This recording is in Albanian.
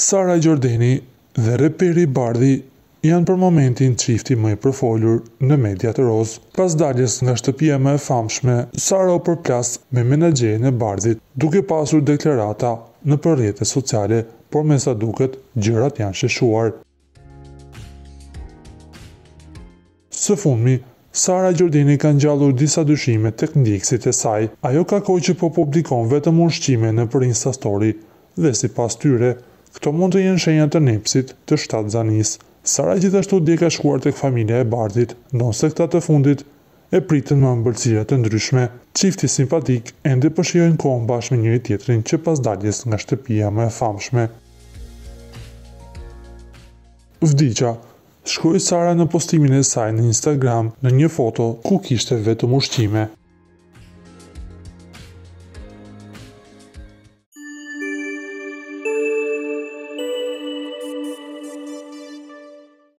Sara Gjordeni dhe reperi Bardhi janë për momentin çifti më i përfolur në mediat roz. Pas daljes nga shtëpia më e famshme, Sara u përplas me menaxherin e Bardhit, duke pasur deklarata në rrjetet sociale, por me sa duket gjërat janë sheshuar. Së fundmi, Sara Gjordeni ka ngjallur disa dyshime tek ndjekësit e saj. Ajo ka kohë që po publikon vetëm ushqime nëpër Insta Story dhe sipas tyre, këto mund të jenë shenja të nepsit të shtatzanisë. Sara gjithashtu dje ka shkuar tek familja e Bardhit, ndonse këta të fundit e pritën me ëmbëlsira të ndryshme. Çifti simpatik ende po shijojnë kohën bashkë me njëri tjetrin që pas daljes nga shtëpia më e famshme. Vdiqa, shkroi Sara në postimin e saj në Instagram në një foto ku kishte vetëm ushqime.